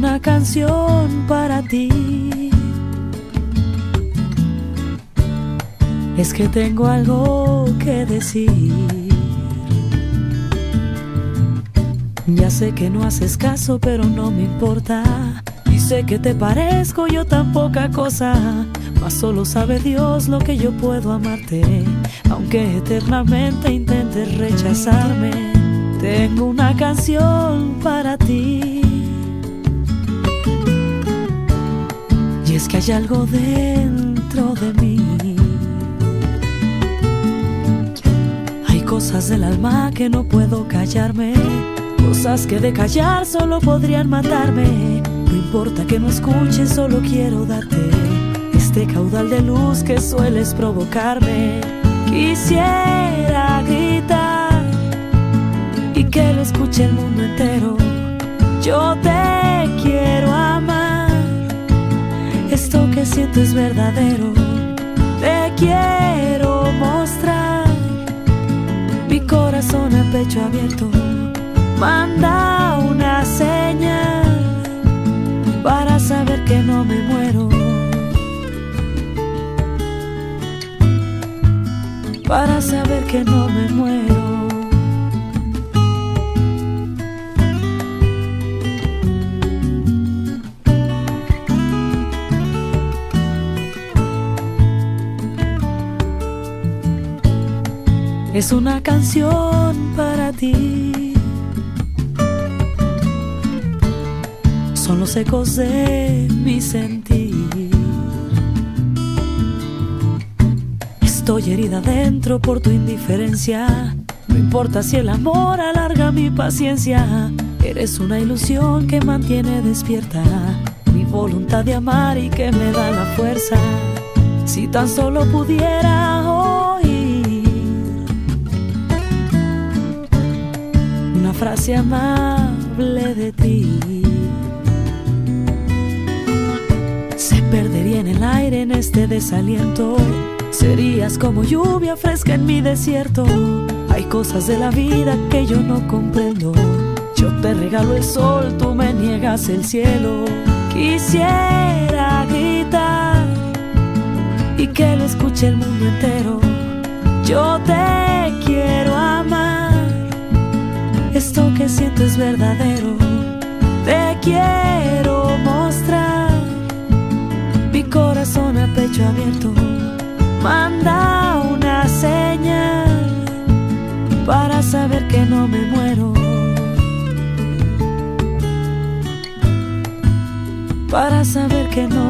una canción para ti. Es que tengo algo que decir. Ya sé que no haces caso, pero no me importa. Y sé que te parezco yo tan poca cosa, mas solo sabe Dios lo que yo puedo amarte. Aunque eternamente intentes rechazarme, tengo una canción para ti. Y es que hay algo dentro de mí. Hay cosas del alma que no puedo callarme, cosas que de callar solo podrían matarme. No importa que no escuches, solo quiero darte este caudal de luz que sueles provocarme. Quisiera gritar y que lo escuche el mundo entero. Yo te quiero amar, esto que siento es verdadero. Te quiero mostrar mi corazón a pecho abierto. Manda una señal para saber que no me muero, para saber que no me muero. Es una canción para ti. Son los ecos de mi sentir. Estoy herida dentro por tu indiferencia. No importa si el amor alarga mi paciencia. Eres una ilusión que mantiene despierta mi voluntad de amar y que me da la fuerza. Si tan solo pudiera oír una frase amable de ti, se perdería en el aire en este desaliento. Serías como lluvia fresca en mi desierto. Hay cosas de la vida que yo no comprendo. Yo te regalo el sol, tú me niegas el cielo. Quisiera gritar y que lo escuche el mundo entero. Yo te quiero amar, esto que siento es verdadero. Te quiero mostrar mi corazón a pecho abierto. Manda una señal para saber que no me muero, para saber que no